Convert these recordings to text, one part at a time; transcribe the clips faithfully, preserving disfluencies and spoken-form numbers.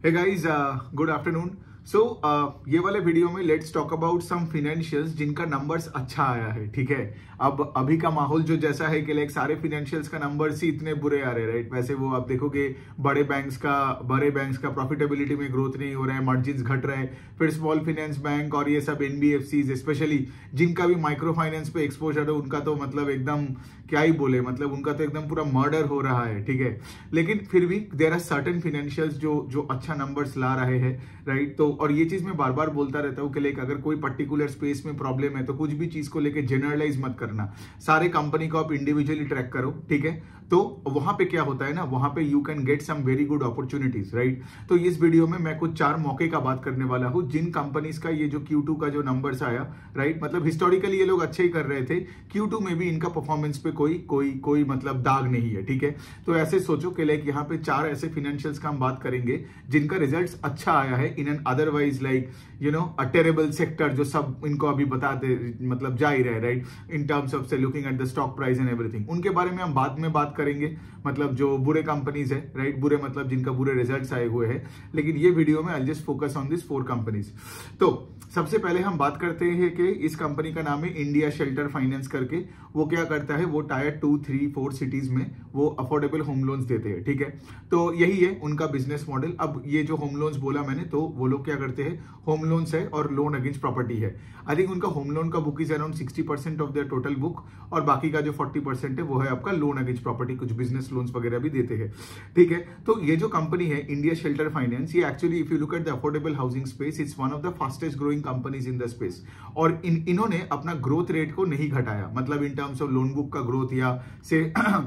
Hey guys, uh, good afternoon. सो so, uh, ये वाले video में let's talk about some financials जिनका numbers अच्छा आया है। ठीक है, अब अभी का माहौल जो जैसा है कि लाइक सारे फिनेंशियल्स का नंबर्स ही इतने बुरे आ रहे हैं, राइट। वैसे वो आप देखोगे बड़े बैंक्स का बड़े बैंक्स का प्रॉफिटेबिलिटी में ग्रोथ नहीं हो रहा है, मार्जिन्स घट रहे हैं। फिर स्मॉल फाइनेंस बैंक और ये सब एनबीएफसीज स्पेशली जिनका भी माइक्रो फाइनेंस पे एक्सपोजर है उनका तो मतलब एकदम क्या ही बोले, मतलब उनका तो एकदम पूरा मर्डर हो रहा है। ठीक है, लेकिन फिर भी देयर आर सर्टेन फिनेंशियल्स जो जो अच्छा नंबर्स ला रहे हैं, राइट। तो और ये चीज मैं बार बार बोलता रहता हूँ कि लाइक अगर कोई पर्टिकुलर स्पेस में प्रॉब्लम है तो कुछ भी चीज को लेके जनरलाइज मत करना, सारे कंपनी को आप इंडिविजुअली ट्रैक करो। ठीक है, तो वहां पे क्या होता है ना, वहां पे you can get some very good opportunities, right. तो इस वीडियो में मैं कुछ चार मौके का बात करने वाला हूं जिन कंपनीज का ये जो क्यू टू का जो नंबर्स आया, राइट, मतलब हिस्टोरिकली ये लोग अच्छे ही कर रहे थे, क्यू टू में भी इनका परफॉर्मेंस पे कोई कोई कोई मतलब दाग नहीं है। ठीक है, तो ऐसे सोचो कि लाइक यहाँ पे चार ऐसे फिनेंशियल्स का हम बात करेंगे जिनका रिजल्ट अच्छा आया है in an otherwise like you know a terrible sector, जो सब इनको अभी बताते मतलब जा ही रहे, राइट, इन टर्म्स ऑफ से looking at the stock price and everything. उनके बारे में हम बाद में बात करेंगे, मतलब जो बुरे कंपनीज है, राइट, बुरे मतलब जिनका बुरे रिजल्ट्स आए हुए हैं। लेकिन ये वीडियो में I just focus on this four companies. तो सबसे पहले हम बात करते हैं कि इस कंपनी का नाम है इंडिया शेल्टर फाइनेंस करके। वो क्या करता है, वो tier two three four cities में वो अफोर्डेबल होम लोन्स देते हैं। ठीक है, तो यही है उनका बिजनेस मॉडल। अब ये जो होम लोन्स बोला मैंने, तो वो लोग क्या करते हैं, होम लोन्स है और लोन अगेंस्ट प्रॉपर्टी है। आई थिंक उनका होम लोन का book is around sixty percent of their total book, और बाकी का जो फोर्टी परसेंट है वो है आपका लोन अगेंस्ट प्रॉपर्टी, कुछ बिजनेस लोन्स वगैरह भी देते हैं। ठीक है, तो ये जो कंपनी है इंडिया शेल्टर फाइनेंस, ये actually if you look at the affordable housing space, it's one of the fastest growing companies in the space. और इन इन्होंने अपना ग्रोथ रेट को नहीं घटाया, मतलब in terms of loan book का ग्रोथ या से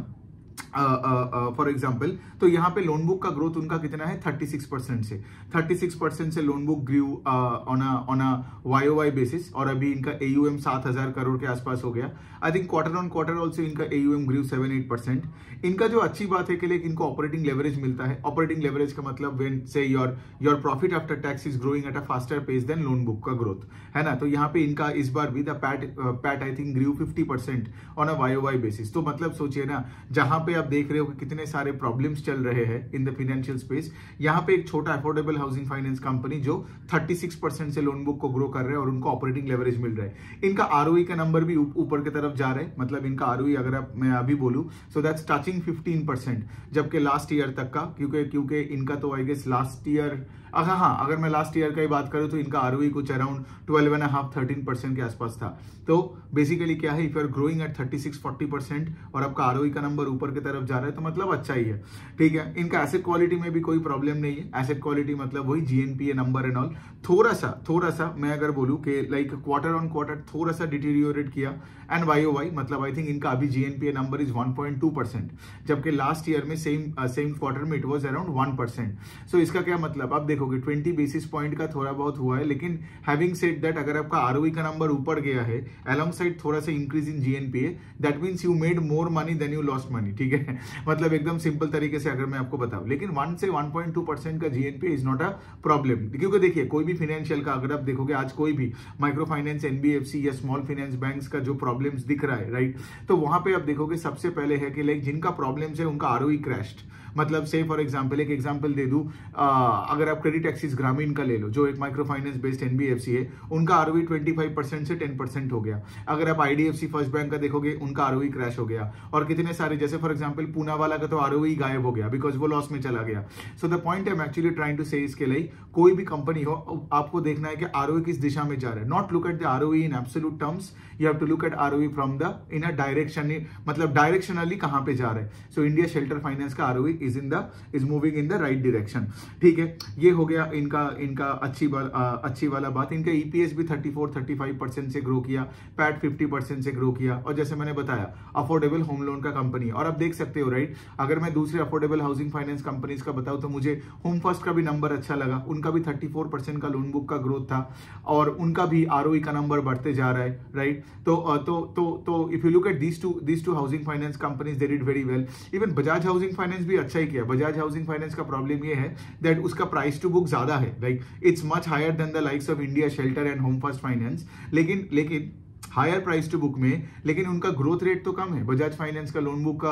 for uh, example uh, uh, तो यहाँ पे लोन बुक का ग्रोथ उनका कितना है, थर्टी सिक्स परसेंट से थर्टी सिक्स परसेंट से loan book grew on on a Y O Y basis, और अभी इनका एयूएम सात हजार करोड़ के आसपास हो गया। I think quarter on quarter also इनका AUM grew seven eight percent. इनका जो अच्छी बात है कि लाइक इनको ऑपरेटिंग लेवरेज मिलता है। ऑपरेटिंग लेवरेज का मतलब व्हेन से your your profit after tax is growing at a faster pace than loan book का ग्रोथ, है ना। तो यहाँ पे इनका इस बार भी the PAT PAT I think grew fifty percent on a Y O Y basis. तो मतलब सोचिए ना, जहां पे आप देख रहे हो कि कितने सारे प्रॉब्लम्स चल रहे हैं इन द फाइनेंशियल स्पेस, यहाँ पे एक छोटा अफोर्डेबल हाउसिंग फाइनेंस कंपनी जो थर्टी सिक्स परसेंट से लोन बुक को ग्रो कर रहे हैं और उनको ऑपरेटिंग लेवरेज मिल रहा है। इनका आरओई का नंबर भी ऊपर की तरफ जा रहा है, मतलब इनका आरओई अगर आप मैं अभी बोलूं so that's touching fifteen percent, जबकि लास्ट ईयर तक का, क्योंकि क्योंकि इनका तो आई गेस लास्ट ईयर, हाँ हाँ अगर मैं लास्ट ईयर का ही बात करूं तो इनका आरओई कुछ around twelve and half thirteen percent के आसपास था। तो बेसिकली क्या है, if you are growing at thirty six forty percent और आपका आरओई का नंबर ऊपर की तरफ जा रहा है तो मतलब अच्छा ही है। ठीक है, इनका एसेट क्वालिटी में भी कोई प्रॉब्लम नहीं है। एसेट क्वालिटी मतलब वही जीएनपीए नंबर एंड ऑल, थोड़ा सा थोड़ा सा मैं अगर बोलूं कि लाइक क्वार्टर ऑन क्वार्टर थोड़ा सा डिटीरियोरेट किया, एंड वाई ओ वाई मतलब आई थिंक इनका अभी GNPA number is one point two percent, जबकि लास्ट ईयर में सेम सेम क्वार्टर में it was around one percent. So इसका क्या मतलब, आप देखोगे ट्वेंटी बेसिस पॉइंट का थोड़ा बहुत हुआ है, लेकिन हैविंग सेड दैट अगर आपका आरओई का नंबर ऊपर गया है अलोंग साइड थोड़ा सा increase in GNPA, that means you made more money than you lost money. ठीक है, मतलब एकदम सिंपल तरीके से अगर मैं आपको बताऊं, लेकिन वन से वन पॉइंट टू परसेंट का GNPA is not a problem, क्योंकि देखिए कोई भी फाइनेंशियल का अगर आप देखोगे आज कोई भी माइक्रो फाइनेंस, एनबीएफसी या स्मॉल फाइनेंस बैंक्स का जो प्रॉब्लम्स दिख रहा है, राइट, तो वहां पे आप देखोगे सबसे पहले है कि लाइक जिनका प्रॉब्लम्स है उनका आरओई क्रैश्ड। मतलब से फॉर एग्जांपल एक एग्जांपल दे दूं, अगर आप क्रेडिट एक्सिस ग्रामीण का ले लो जो एक माइक्रो फाइनेंस बेस्ड एनबीएफसी है, उनका आरओई ट्वेंटी फाइव परसेंट से टेन परसेंट हो गया। अगर आप आईडीएफसी फर्स्ट बैंक का देखोगे उनका आरओई क्रैश हो गया, और कितने सारे जैसे फॉर एग्जांपल पूना वाला का तो आरओई गायब हो गया बिकॉज वो लॉस में चला गया। So the point I am actually trying to say इसके लिए कोई भी कंपनी हो आपको देखना है कि आरओई किस दिशा में जा रहा है, not look at the ROE in absolute terms, you have to look at ROE from the in a direction, मतलब डायरेक्शनली कहां पे जा रहा है। सो इंडिया शेल्टर फाइनेंस का ROE is in the is moving in the right direction. ठीक है, ये हो गया इनका इनका अच्छी बात, अच्छी वाला बात। इनका ईपीएस भी thirty four thirty five percent से ग्रो किया, पैट फिफ्टी परसेंट से ग्रो किया, और जैसे मैंने बताया अफोर्डेबल होम लोन का कंपनी। और आप देख सकते हो, राइट, अगर मैं दूसरे अफोर्डेबल हाउसिंग फाइनेंस कंपनीज का बताऊं तो मुझे होम फर्स्ट का भी नंबर अच्छा लगा, उनका भी थर्टी फोर परसेंट का लोन बुक का ग्रोथ था, और उनका भी आरओई का नंबर बढ़ते जा रहा है, राइट। तो तो तो तो if you look at these two these two housing finance companies they did very well. Even Bajaj Housing Finance भी अच्छा ही किया। बजाज हाउसिंग फाइनेंस का प्रॉब्लम ये है दैट उसका प्राइस टू बुक ज्यादा है, like it's much higher than the likes of India Shelter and Home First Finance, लेकिन लेकिन हायर प्राइस टू बुक में, लेकिन उनका ग्रोथ रेट तो कम है। बजाज फाइनेंस का लोन बुक का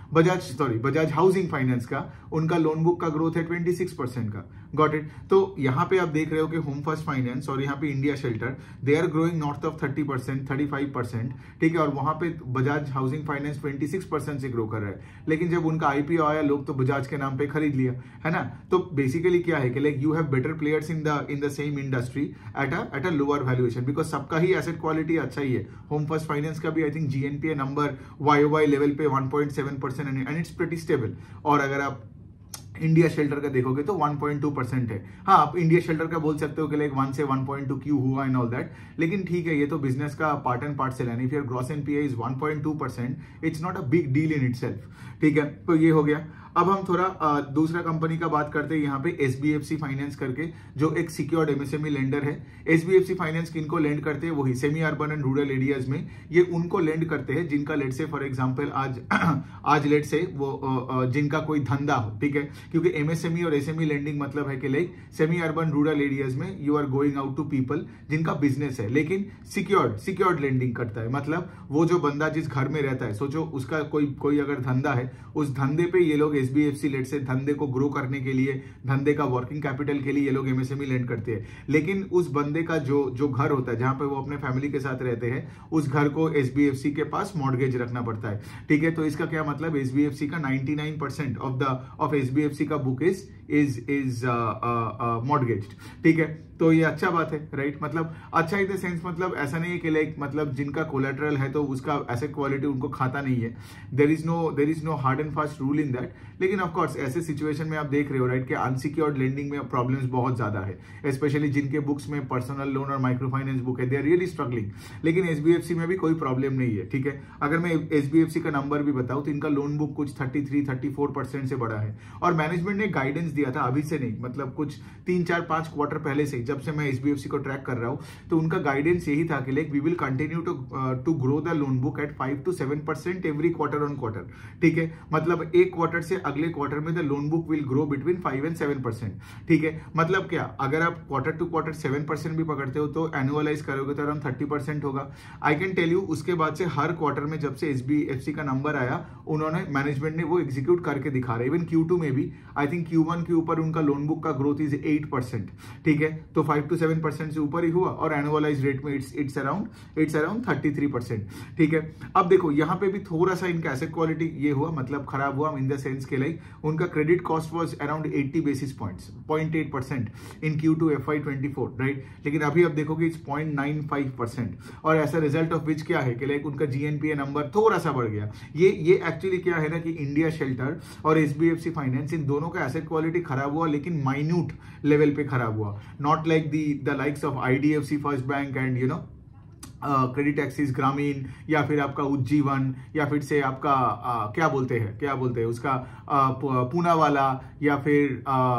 Bajaj sorry Bajaj Housing Finance का उनका लोन बुक का ग्रोथ है ट्वेंटी सिक्स परसेंट का। Got it. तो यहाँ पे आप देख रहे हो कि होम फर्स्ट फाइनेंस और यहाँ पे India Shelter they are growing north of thirty percent thirty five percent, ठीक है, और वहां पे Bajaj Housing Finance twenty six percent से ग्रो कर रहा है। लेकिन जब उनका आईपीओ आया लोग तो बजाज के नाम पे खरीद लिया, है ना। तो बेसिकली क्या है कि like you have better players in the in the same industry at a at a lower valuation, because सबका ही एसेट क्वालिटी अच्छा ही है। होम फर्स्ट फाइनेंस का भी I think GNPA number YOY level पे one point seven percent and it's pretty stable. और अगर आप इंडिया शेल्टर का देखोगे तो वन पॉइंट टू परसेंट है। हाँ, आप इंडिया शेल्टर का बोल सकते हो कि लाइक वन से वन पॉइंट टू क्यों हुआ एंड ऑल दैट, लेकिन ठीक है, ये तो बिजनेस का पार्ट एंड पार्ट से लेना। If your gross NPA is one point two percent, it's not a big deal in itself, ठीक है। तो ये हो गया। अब हम थोड़ा आ, दूसरा कंपनी का बात करते हैं यहाँ पे एसबीएफसी फाइनेंस करके, जो एक सिक्योर्ड एमएसएमई लेंडर है। एसबीएफसी फाइनेंस किनको लेंड करते हैं, वही semi urban and rural areas में ये उनको लेंड करते हैं जिनका लेट से फॉर एग्जांपल आज आज लेट से वो आ, जिनका कोई धंधा हो, ठीक है, क्योंकि एमएसएमई और एसएमई लेंडिंग मतलब है कि like semi urban rural areas में you are going out to people जिनका बिजनेस है, लेकिन सिक्योर्ड सिक्योर्ड लेंडिंग करता है। मतलब वो जो बंदा जिस घर में रहता है, सोचो उसका कोई कोई अगर धंधा है, उस धंधे पे ये लोग एसबीएफसी लेट से धंधे को ग्रो करने के लिए, धंधे का वर्किंग कैपिटल के लिए ये लोग एमएसएमई लेंड करते हैं। लेकिन उस बंदे का जो जो घर होता है जहां पे वो अपने फैमिली के साथ रहते हैं, उस घर को एसबीएफसी के पास मॉर्गेज रखना पड़ता है, ठीक है। तो इसका क्या मतलब, एसबीएफसी का ninety nine percent of the of SBFC का book is is is mortgaged, ठीक है। तो ये अच्छा बात है, राइट। मतलब अच्छा इन द सेंस, मतलब ऐसा नहीं है कि लाइक मतलब जिनका कोलेटरल है तो उसका एसेट क्वालिटी उनको खाता नहीं है। There is no there is no hard and fast rule in that. लेकिन ऑफ कोर्स ऐसे सिचुएशन में आप देख रहे हो, राइट, कि अनसिक्योर्ड लेंडिंग में प्रॉब्लम्स बहुत ज्यादा है, स्पेशली जिनके बुक्स में पर्सनल लोन और माइक्रो फाइनेंस बुक है, दे आर रियली स्ट्रगलिंग। लेकिन एसबीएफसी में भी कोई प्रॉब्लम नहीं है, ठीक है। अगर मैं एसबीएफसी का नंबर भी बताऊं तो इनका लोन बुक कुछ thirty three thirty four percent से बड़ा है। और मैनेजमेंट ने गाइडेंस दिया था, अभी से नहीं, मतलब कुछ तीन चार पांच क्वार्टर पहले से, जब से मैं एसबीएफसी को ट्रैक कर रहा हूं, तो उनका गाइडेंस यही था कि like we will continue to to grow the loan book at five to seven percent every quarter on quarter, ठीक है। मतलब एक क्वार्टर से अगले क्वार्टर में the loan book will grow between five and seven percent, ठीक है। मतलब क्या, अगर आप quarter to quarter seven percent भी पकड़ते हो तो एनुअलाइज करोगे तो अराउंड थर्टी परसेंट होगा। आई कैन टेल यू, उसके बाद से हर क्वार्टर में जब से एसबीएफसी का नंबर आया, उन्होंने मैनेजमेंट ने वो एग्जीक्यूट करके दिखा रहे। इवन क्यू टू में भी आई थिंक क्यू वन के ऊपर उनका लोन बुक का ग्रोथ इज एट परसेंट, ठीक है। तो फाइव टू सेवन परसेंट से ऊपर ही हुआ, और एनुअलाइज रेट में it's it's around it's around thirty three percent, ठीक है। अब देखो यहाँ पे भी थोड़ा सा इनका एसेट क्वालिटी ये हुआ, मतलब खराब हुआ इन द सेंस के लाइक उनका credit cost was around eighty basis points, zero point eight percent in Q two F Y twenty four, right. लेकिन अभी आप देखोगे it's zero point nine five percent, और ऐसा रिजल्ट ऑफ विच क्या है कि लाइक उनका जीएनपीए नंबर थोड़ा सा बढ़ गया। ये ये एक्चुअली क्या है ना कि इंडिया शेल्टर और एसबीएफसी फाइनेंस, इन दोनों का एसेट क्वालिटी खराब हुआ, लेकिन माइन्यूट लेवल पे खराब हुआ, not like the the likes of IDFC first bank and you know credit access Grameen, या फिर आपका उज्जीवन, या फिर से आपका uh, क्या बोलते हैं क्या बोलते हैं उसका uh, पूना वाला, या फिर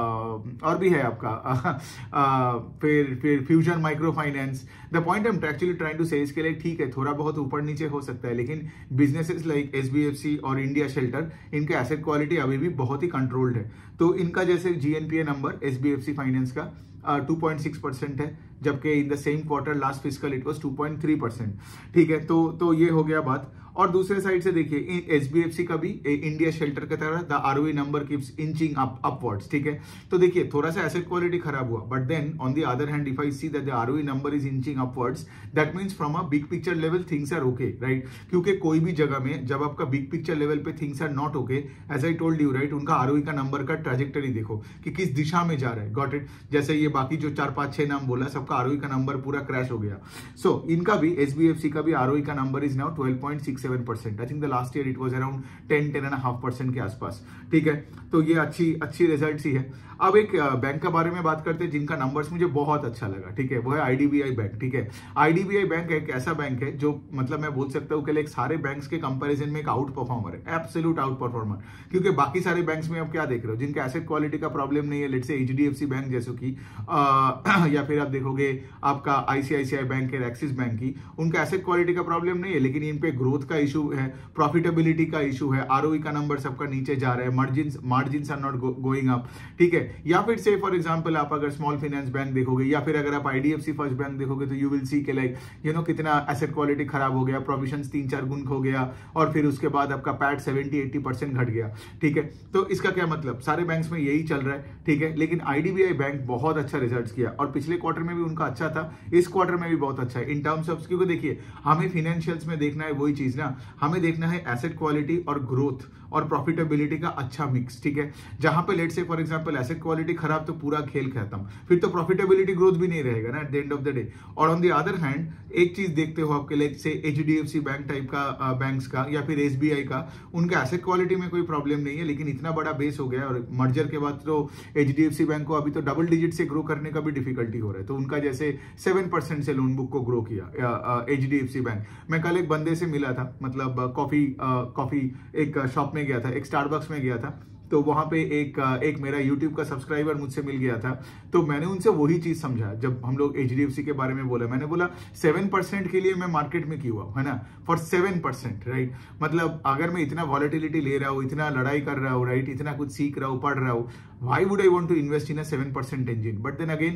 uh, और भी है आपका uh, फिर फिर fusion micro finance. The point I am actually trying to say इसके लिए, ठीक है, थोड़ा बहुत ऊपर नीचे हो सकता है, लेकिन बिजनेसेस लाइक एसबीएफसी और इंडिया शेल्टर, इनके एसेट क्वालिटी अभी भी बहुत ही कंट्रोल्ड है। तो इनका जैसे जीएनपीए नंबर एसबीएफसी फाइनेंस का टू पॉइंट सिक्स परसेंट है, जबकि in the same quarter last fiscal it was two point three percent, ठीक है। तो तो ये हो गया बात। और दूसरे साइड से देखिए एसबीएफसी का भी इंडिया शेल्टर की तरह the ROE number keeps inching up upwards, ठीक है। तो देखिए थोड़ा सा एसेट क्वालिटी खराब हुआ, but then on the other hand if I see that the ROE number is inching upwards, that means from a big picture level things are okay, right. क्योंकि कोई भी जगह में जब आपका बिग पिक्चर लेवल पे things are not okay, as I told you, right, उनका ROE का नंबर का ट्रैजेक्टरी देखो कि किस दिशा में जा रहा है, गॉट इट। जैसे ये बाकी जो चार पांच छह नाम बोला, सबका आरओई का नंबर पूरा क्रैश हो गया। सो so, इनका भी एसबीएफसी का भी आरओई का number is now twelve point six seven percent. I think the last year it was around ten ten and half percent के आसपास, ठीक है। तो ये अच्छी अच्छी रिजल्ट ही है। अब एक बैंक के बारे में बात करते हैं जिनका नंबर्स मुझे बहुत अच्छा लगा, ठीक है, वो है आईडीबीआई बैंक, ठीक है। आईडीबीआई बैंक एक ऐसा बैंक है जो मतलब मैं बोल सकता हूँ कि लाइक सारे बैंक्स के कंपैरिजन में एक आउट परफॉर्मर है, एब्सोल्यूट आउट परफॉर्मर। क्योंकि बाकी सारे बैंक्स में आप क्या देख रहे हो, जिनके एसेट क्वालिटी का प्रॉब्लम नहीं है, लेट्स से एचडीएफसी बैंक जैसे कि या फिर आप देखोगे आपका आईसीआईसीआई बैंक है, एक्सिस बैंक की, उनका एसेट क्वालिटी का प्रॉब्लम नहीं है, लेकिन इन पे ग्रोथ का इशू है, प्रॉफिटेबिलिटी का इशू है, आरओई का नंबर सबका नीचे जा रहा है, margin margins are not going up, ठीक है। या फिर से फॉर एग्जांपल आप अगर स्मॉल फाइनेंस बैंक देखोगे या फिर अगर आप आईडीएफसी फर्स्ट बैंक देखोगे तो यू विल सी के लाइक यू नो कितना एसेट क्वालिटी खराब हो गया, प्रोविजन तीन चार गुण हो गया और फिर उसके बाद आपका पैट सेवेंटी एट्टी परसेंट घट गया, ठीक है। तो इसका क्या मतलब, सारे बैंक्स में यही चल रहा है, ठीक है। लेकिन आईडीबीआई बैंक बहुत अच्छा रिजल्ट किया और पिछले क्वार्टर में भी उनका अच्छा था, इस क्वार्टर में भी बहुत अच्छा है इन टर्म्स ऑफ, क्योंकि देखिए हमें फाइनेंशियल्स में देखना है वही चीज ना, हमें देखना है एसेट क्वालिटी और ग्रोथ और प्रॉफिटेबिलिटी का अच्छा मिक्स, ठीक है। जहां पे लेट से फॉर एग्जांपल एसेट क्वालिटी खराब तो पूरा खेल खत्म, फिर तो प्रॉफिटेबिलिटी ग्रोथ भी नहीं रहेगा ना at the end of the day. और ऑन द अदर हैंड एक चीज देखते हो आपके लेट से एचडीएफसी बैंक टाइप का बैंक्स का या फिर एसबीआई का, उनका एसेट क्वालिटी में कोई प्रॉब्लम नहीं है, लेकिन इतना बड़ा बेस हो गया और मर्जर के बाद तो एचडीएफसी बैंक को अभी तो डबल डिजिट से ग्रो करने का भी डिफिकल्टी हो रहा है। तो उनका जैसे सेवन परसेंट से लोन बुक को ग्रो किया एचडीएफसी बैंक। मैं कल एक बंदे से मिला था, मतलब कॉफी कॉफी एक शॉप में गया था, एक स्टारबक्स में गया था, तो वहां पे एक एक मेरा यूट्यूब का सब्सक्राइबर मुझसे मिल गया था। तो मैंने उनसे वही चीज समझा जब हम लोग एचडीएफसी के बारे में बोला, मैंने बोला सेवन परसेंट के लिए मैं मार्केट में क्यों आऊं, है ना, फॉर सेवन परसेंट, राइट। मतलब अगर मैं इतना वॉलेटिलिटी ले रहा हूं, इतना लड़ाई कर रहा हूं, राइट, इतना कुछ सीख रहा हूं, पढ़ रहा हूं, why would I want to invest in a seven percent engine. But then again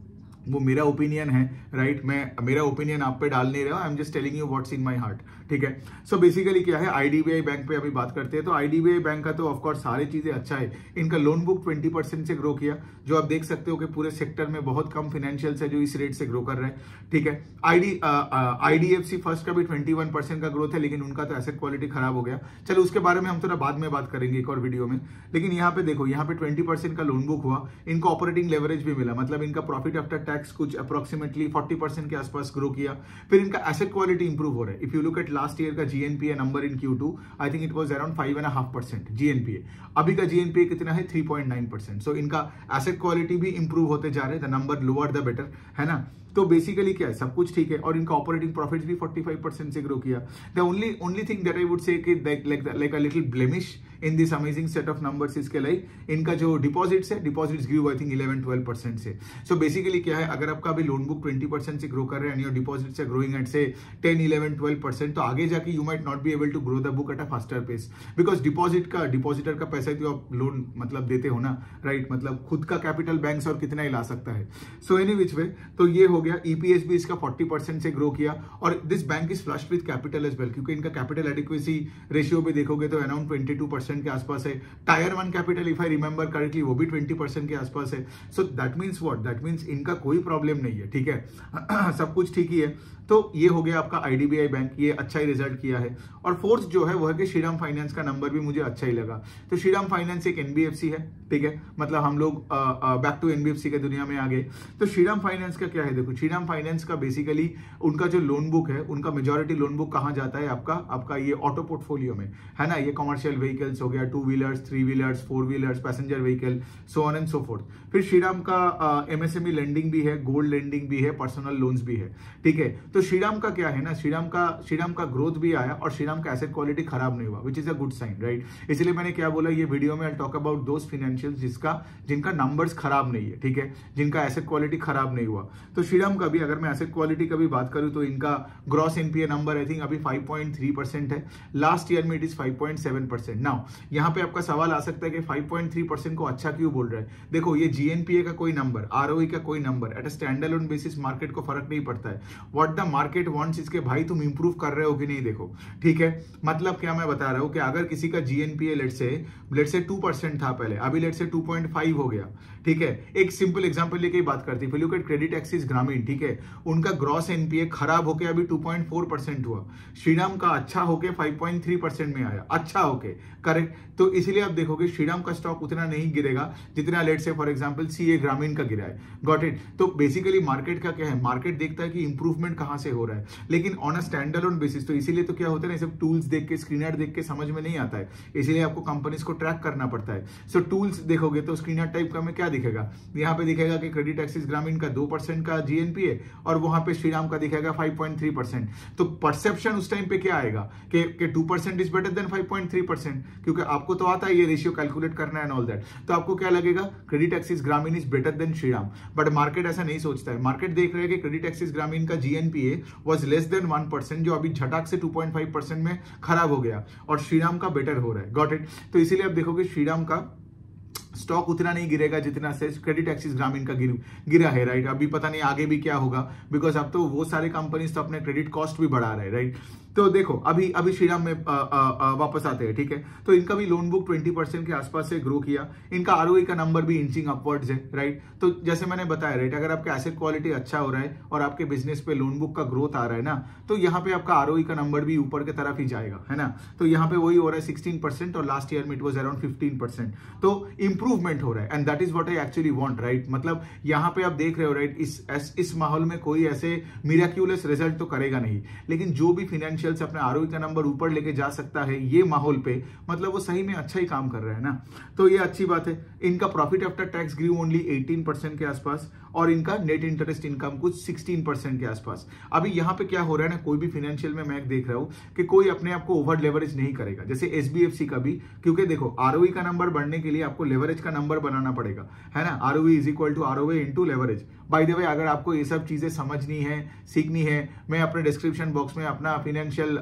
वो मेरा ओपिनियन है, राइट, मैं मेरा ओपिनियन आप पे डाल नहीं रहा, I am just telling you what's in my heart, ठीक है। सो बेसिकली क्या है, आईडीबीआई बैंक पे अभी बात करते हैं। तो आईडीबीआई बैंक का तो ऑफ कोर्स सारी चीजें अच्छा है, इनका लोन बुक ट्वेंटी परसेंट से ग्रो किया, जो आप देख सकते हो कि पूरे सेक्टर में बहुत कम फाइनेंशियल्स है जो इस रेट से ग्रो कर रहे हैं, ठीक है। आईडी आईडीएफसी फर्स्ट का भी ट्वेंटी वन परसेंट का ग्रोथ है, लेकिन उनका तो एसेट क्वालिटी खराब हो गया। चलो उसके बारे में हम थोड़ा बाद में बात करेंगे एक और वीडियो में। लेकिन यहाँ पे देखो, यहाँ पे ट्वेंटी परसेंट का लोन बुक हुआ, इनको ऑपरेटिंग लेवरेज भी मिला, मतलब इनका प्रॉफिट आफ्टर टैक्स कुछ अप्रोक्सीमेटली फोर्टी परसेंट के आसपास ग्रो किया। फिर इनका एसेट क्वालिटी इंप्रूव हो रहा है। If you look at last year का GNPA number in Q two, I think it was around five and half percent GNPA. अभी का जीएनपीए कितना है, three point nine percent. So इनका एसेट क्वालिटी भी इंप्रूव होते जा रहे हैं, the number lower the better, है ना। तो बेसिकली क्या है, सब कुछ ठीक है। और इनका ऑपरेटिंग प्रॉफिट्स भी फोर्टी फाइव परसेंट से ग्रो किया। The only only thing that I would say कि like like a little blemish in this amazing set of numbers इसके लाइक इनका जो डिपॉजिट्स है, deposits grew I think eleven twelve percent से। So basically क्या है, अगर आपका अभी लोन बुक ट्वेंटी परसेंट से ग्रो कर रहे हैं and deposits are growing at से टेन इलेवन ट्वेल्व परसेंट, तो आगे जाके you might not be able to grow the book at a faster pace, because deposit का डिपॉजिटर का पैसा तो आप लोन मतलब देते हो ना, राइट, मतलब खुद का कैपिटल बैंक्स और कितना ही ला सकता है। सो एनी विच वे, तो ये हो गया। ईपीएस भी इसका फोर्टी परसेंट से ग्रो किया और this bank is flushed with capital as well, क्योंकि इनका कैपिटल एडिक्वेसी रेशियो भी देखोगे तो अराउंड ट्वेंटी टू परसेंट के आसपास है। Tier one capital if I remember correctly वो भी ट्वेंटी परसेंट के आसपास है। So that means what, that means इनका कोई प्रॉब्लम नहीं है, ठीक है। सब कुछ ठीक ही है। तो ये हो गया आपका आईडीबीआई बैंक, ये अच्छा ही रिजल्ट किया है। और फोर्थ जो है वो है कि श्रीराम फाइनेंस का नंबर भी मुझे अच्छा ही लगा। तो श्रीराम फाइनेंस एक एनबीएफसी है, ठीक है, मतलब हम लोग बैक टू एनबीएफसी के दुनिया में आ गए। तो श्रीराम फाइनेंस का क्या है, देखो श्रीराम फाइनेंस का बेसिकली उनका जो लोन बुक है, उनका मेजोरिटी लोन बुक कहाँ जाता है, आपका आपका ये ऑटो पोर्टफोलियो में है ना। ये कमर्शियल व्हीकल्स हो गया, two wheelers, three wheelers, four wheelers, passenger vehicle, so on and so forth. फिर श्रीराम का एमएसएमई लेंडिंग भी है, गोल्ड लेंडिंग भी है, पर्सनल लोन्स भी है, ठीक है। तो श्रीराम का क्या है ना, श्रीराम का श्रीराम का ग्रोथ भी आया और श्रीराम का एसेट क्वालिटी खराब नहीं हुआ, which is a good sign, right. इसलिए मैंने क्या बोला, ये वीडियो में I talk about those financials जिसका जिनका नंबर्स खराब नहीं है, ठीक है, जिनका एसेट क्वालिटी खराब नहीं हुआ। तो श्रीराम का भी अगर मैं एसेट क्वालिटी का भी बात करूं तो इनका gross NPA number I think अभी फाइव पॉइंट थ्री परसेंट है, लास्ट ईयर में it is five point seven percent. Now यहां पे आपका सवाल आ सकता है कि फाइव पॉइंट थ्री परसेंट को अच्छा क्यों बोल रहा है। देखो ये जीएनपीए का कोई नंबर, आरओई का कोई number, at a stand alone basis market को फर्क नहीं पड़ता है। व्हाट द मार्केट वांट्स इसके भाई तुम इंप्रूव कर रहे हो कि नहीं, देखो, ठीक है। मतलब क्या मैं बता रहा हूं कि अगर किसी का जीएनपीए लेट से लेट से टू परसेंट था पहले, अभी लेट से टू पॉइंट फाइव हो गया, ठीक है। एक सिंपल एग्जांपल लेके बात करती है, लुक एट क्रेडिट एक्सिस ग्रामीण, ठीक है, उनका ग्रॉस एनपीए खराब होके अभी टू पॉइंट फोर परसेंट हुआ। श्रीराम का अच्छा होके फाइव पॉइंट थ्री परसेंट में आया, अच्छा होके, करेक्ट। तो इसलिए आप देखोगे श्रीराम का स्टॉक उतना नहीं गिरेगा जितना लेट से फॉर एग्जांपल सीए ग्रामीण का गिरा है, गॉट इट। तो बेसिकली मार्केट का क्या है, मार्केट देखता है कि इंप्रूवमेंट कहां से हो रहा है, लेकिन on a stand alone basis. तो इसीलिए तो क्या होता है ना, सब टूल्स देख के, स्क्रीनर देख के समझ में नहीं आता है, इसीलिए आपको कंपनीज को ट्रैक करना पड़ता है। सो so, टूल्स देखोगे तो स्क्रीनर टाइप का में क्या दिखेगा, यहाँ पे दिखेगा कि क्रेडिट एक्सिस ग्रामीण का दो परसेंट का जी जीएनपीए और वहां पे श्रीराम का दिखेगा फाइव पॉइंट थ्री परसेंट। तो परसेप्शन उस टाइम पे क्या आएगा कि कि two percent is better than five point three percent, क्योंकि आपको तो आता है ये रेशियो कैलकुलेट करना एंड ऑल दैट। तो आपको क्या लगेगा, credit access Grameen is better than Shriram. But market ऐसा नहीं सोचता है। मार्केट देख रहे हैं कि क्रेडिट एक्सिस ग्रामीण का GNPA was less than one percent, जो अभी झटाक से टू पॉइंट फाइव परसेंट में खराब हो गया, और श्रीराम का बेटर हो रहा है। Got it. तो इसीलिए आप देखोगे श्रीराम का स्टॉक उतना नहीं गिरेगा जितना से क्रेडिट एक्सिस ग्रामीण का गिर, गिरा है, राइट। अभी पता नहीं आगे भी क्या होगा, बिकॉज अब तो वो सारे कंपनीज तो अपने क्रेडिट कॉस्ट भी बढ़ा रहे हैं, राइट। तो देखो अभी अभी श्रीराम में आ, आ, आ, वापस आते हैं, ठीक है। तो इनका भी लोन बुक ट्वेंटी परसेंट के आसपास से ग्रो किया। इनका आरओई का नंबर भी इंचिंग अपवर्ड्स है, राइट। तो जैसे मैंने बताया, राइट, अगर आपका एसेट क्वालिटी अच्छा हो रहा है और आपके बिजनेस पे लोन बुक का ग्रोथ आ रहा है ना, तो यहाँ पे आपका आरओई का नंबर भी ऊपर की तरफ ही जाएगा, है ना। तो यहाँ पे वही हो रहा है सिक्सटीन परसेंट, और लास्ट ईयर में it was around fifteen percent. तो इंप्रूवमेंट हो रहा है, and that is what I actually want, right. मतलब यहाँ पे आप देख रहे हो, राइट, इस इस माहौल में कोई ऐसे मिराक्यूलस रिजल्ट तो करेगा नहीं, लेकिन जो भी फाइनेंशियल्स अपने आरओई का नंबर ऊपर लेके जा सकता है ये माहौल पे, मतलब वो सही में अच्छा ही काम कर रहा है ना। तो ये अच्छी बात है। इनका profit after tax grew only eighteen percent के आसपास, और इनका नेट इंटरेस्ट इनकम कुछ सिक्सटीन परसेंट के आसपास। अभी यहाँ पे क्या हो रहा है ना, कोई भी फाइनेंशियल में मैं देख रहा हूँ कि कोई अपने आप को ओवर लेवरेज नहीं करेगा, जैसे एसबीएफसी का भी, क्योंकि देखो आरओई का नंबर बढ़ने के लिए आपको लेवरेज का नंबर बनाना पड़ेगा, है ना। ROE is equal to ROA into leverage. By the way, अगर आपको ये सब चीजें समझनी है, सीखनी है, मैं अपने डिस्क्रिप्शन बॉक्स में अपना फाइनेंशियल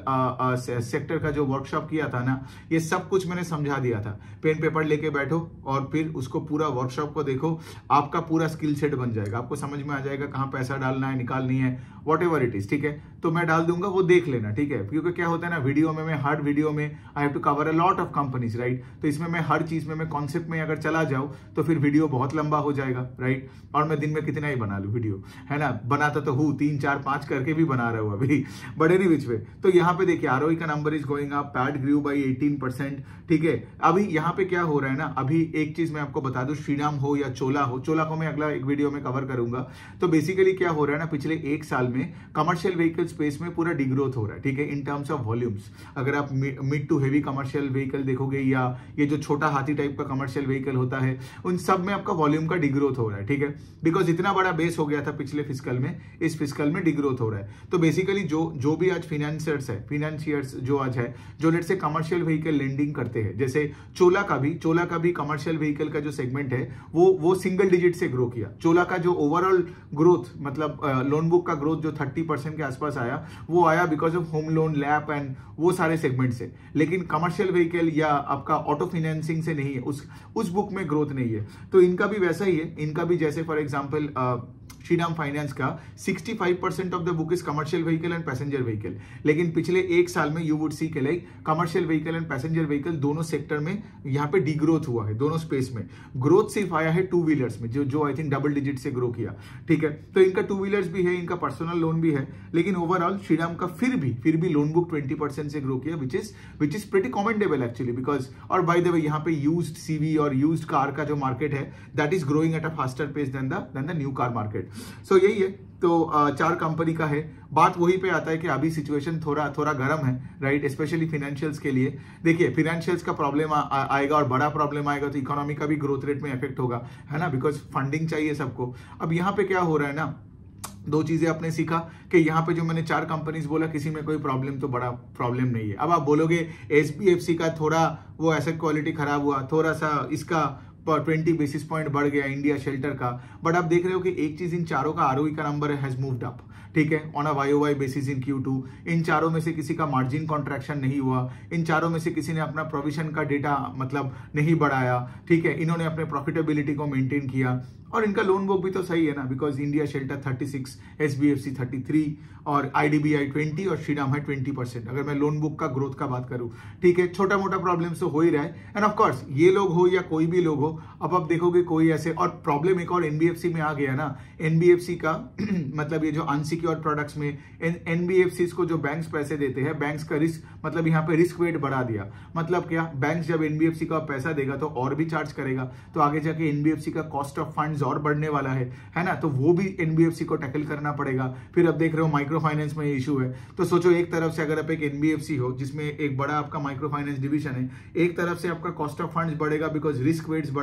सेक्टर का जो वर्कशॉप किया था ना, ये सब कुछ मैंने समझा दिया था। पेन पेपर लेके बैठो और फिर उसको पूरा वर्कशॉप को देखो, आपका पूरा स्किल सेट बन जाएगा। आपको समझ में आ जाएगा कहाँ पैसा डालना है, निकालनी है, वॉट एवर इट इज, ठीक है। तो मैं डाल दूंगा, वो देख लेना, ठीक है। क्योंकि क्या होता है ना, वीडियो में मैं हर वीडियो में I have to cover a lot of companies, right. तो इसमें मैं हर चीज में मैं कॉन्सेप्ट में अगर चला जाऊं तो फिर वीडियो बहुत लंबा हो जाएगा, राइट। और मैं दिन में कितना ही बना लूं वीडियो, है ना। बनाता तो हूँ, तीन चार पांच करके भी बना रहा हूँ अभी, बड़े नहीं बीच में। तो यहाँ पे देखिए आरओई का number is going up, PAT grew by eighteen percent, ठीक है। अभी यहाँ पे क्या हो रहा है ना, अभी एक चीज मैं आपको बता दूं, श्रीराम हो या चोला हो, चोला को मैं अगला एक वीडियो में कवर करूंगा। तो बेसिकली क्या हो रहा है ना, पिछले एक साल में कमर्शियल व्हीकल स्पेस में पूरा डिग्रोथ हो रहा है, ठीक है, इन टर्म्स ऑफ वॉल्यूम्स। अगर आप mid to heavy commercial vehicle देखोगे, या ये जो छोटा हाथी टाइप का कमर्शियल व्हीकल होता है, उन सब में आपका वॉल्यूम का डिग्रोथ हो रहा है, ठीक है। बिकॉज इतना बड़ा बेस हो गया था पिछले फिस्कल में, इस फिस्कल में डिग्रोथ हो रहा है। तो बेसिकली जो जो भी आज फाइनेंसियर्स है, फाइनेंसियर्स जो आज है, जो लेट से कमर्शियल व्हीकल लेंडिंग करते हैं, जैसे चोला का भी चोला का भी कमर्शियल व्हीकल का जो सेगमेंट है वो वो सिंगल डिजिट से ग्रो किया। चोला का जो ओवरऑल ग्रोथ, मतलब लोन बुक का ग्रोथ जो थर्टी परसेंट के आसपास आया, वो आया because of home loan, LAP and वो सारे सेगमेंट से। लेकिन कमर्शियल व्हीकल या आपका ऑटो फाइनेंसिंग से नहीं है, उस उस बुक में ग्रोथ नहीं है। तो इनका भी वैसा ही है। इनका भी जैसे फॉर एग्जाम्पल श्रीराम फाइनेंस का sixty five percent of the book is commercial vehicle and passenger vehicle, लेकिन पिछले एक साल में यू वुड सी के like commercial vehicle and passenger vehicle दोनों सेक्टर में यहाँ पे डीग्रोथ हुआ है, दोनों स्पेस में। ग्रोथ सिर्फ आया है टू व्हीलर्स में, जो जो आई थिंक डबल डिजिट से ग्रो किया, ठीक है। तो इनका टू व्हीलर्स भी है, इनका पर्सनल लोन भी है, लेकिन ओवरऑल श्रीराम का फिर भी फिर भी लोन बुक ट्वेंटी परसेंट से ग्रो किया, which is which is pretty commendable actually, because और बाय द वे यहाँ पे यूज्ड सीवी और यूज्ड कार का जो मार्केट है, that is growing at a faster pace than the than the new car market. So यही है। तो चार कंपनी का है। बात वही पे आता है कि अभी सिचुएशन थोड़ा थोड़ा गर्म है, राइट, स्पेशली फाइनेंशियल्स के लिए। देखिए फाइनेंशियल्स का प्रॉब्लम आएगा और बड़ा प्रॉब्लम आएगा तो इकोनॉमी का भी ग्रोथ रेट में इफेक्ट होगा, है ना, बिकॉज फंडिंग चाहिए सबको। अब यहाँ पे क्या हो रहा है ना, दो चीजें आपने सीखा कि यहाँ पे जो मैंने चार कंपनीज बोला, किसी में कोई प्रॉब्लम तो बड़ा प्रॉब्लम नहीं है। अब आप बोलोगे एसबीएफसी का थोड़ा वो एसेट क्वालिटी खराब हुआ, थोड़ा सा इसका ट्वेंटी बेसिस पॉइंट बढ़ गया इंडिया शेल्टर का, बट आप देख रहे हो कि एक चीज, इन चारों का आरओई का नंबर हैज मूव्ड अप, ठीक है, on a Y O Y basis in Q two. इन चारों में से किसी का मार्जिन कॉन्ट्रैक्शन नहीं हुआ, इन चारों में से किसी ने अपना प्रोविजन का डेटा मतलब नहीं बढ़ाया, ठीक है, इन्होंने अपने प्रॉफिटेबिलिटी को मेंटेन किया। और इनका लोन बुक भी तो सही है ना, because India Shelter thirty six, SBFC thirty three और आईडीबीआई ट्वेंटी और श्रीराम है ट्वेंटी परसेंट, अगर मैं लोन बुक का ग्रोथ का बात करूं, ठीक है। छोटा मोटा प्रॉब्लम तो हो ही रहा है, एंड ऑफ कोर्स ये लोग हो या कोई भी लोग हो, अब आप देखोगे कोई ऐसे और प्रॉब्लम एक और एनबीएफसी में आ गया ना। एनबीएफसी का मतलब ये जो अनसिक्योर्ड प्रोडक्ट्स में एनबीएफसी को जो बैंक्स पैसे देते हैं, बैंक्स का रिस्क मतलब यहाँ पे रिस्क वेट बढ़ा दिया। मतलब क्या, बैंक जब एनबीएफसी का पैसा देगा तो और भी चार्ज करेगा, तो आगे जाके एनबीएफसी का कॉस्ट ऑफ फंड्स और बढ़ने वाला है है ना, तो वो भी एनबीएफसी को टैकल करना पड़ेगा। फिर अब देख रहे हो माइक्रो फाइनेंस में इशू है, तो सोचो एक तरफ से अगर आप एक एनबीएफसी हो जिसमें एक बड़ा आपका माइक्रो फाइनेंस डिवीजन है, एक तरफ से आपका कॉस्ट ऑफ फंड्स बढ़ेगा बिकॉज रिस्क वेट्स बढ़ा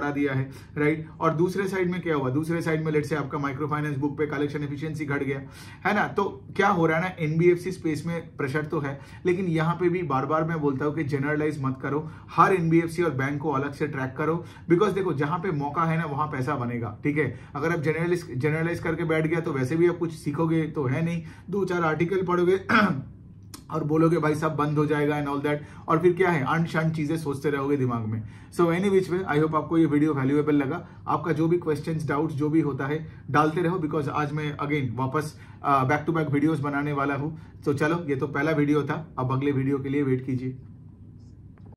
बढ़ा दिया है, राइट। और दूसरे साइड में क्या हुआ, दूसरे साइड में लेट से आपका माइक्रो फाइनेंस बुक पे कलेक्शन एफिशिएंसी घट गया, है ना। तो क्या हो रहा है ना, एनबीएफसी स्पेस में प्रेशर तो है, लेकिन यहाँ पे भी बार बार मैं बोलता हूँ कि जनरलाइज मत करो, हर एनबीएफसी और बैंक को अलग से ट्रैक करो, बिकॉज देखो जहां पे मौका है ना वहां पैसा बनेगा, ठीक है। अगर आप जनरलाइज जनरलाइज करके बैठ गया तो वैसे भी आप कुछ सीखोगे तो है नहीं, दो चार आर्टिकल पढ़ोगे और बोलोगे भाई सब बंद हो जाएगा एंड ऑल दैट, और फिर क्या है अन शन चीजें सोचते रहोगे दिमाग में। So any which way, I hope आपको ये वीडियो वैल्यूएबल लगा। आपका जो भी क्वेश्चंस, डाउट्स जो भी होता है डालते रहो, बिकॉज आज मैं अगेन वापस बैक टू बैक वीडियोस बनाने वाला हूँ। तो चलो, ये तो पहला वीडियो था, अब अगले वीडियो के लिए वेट कीजिए।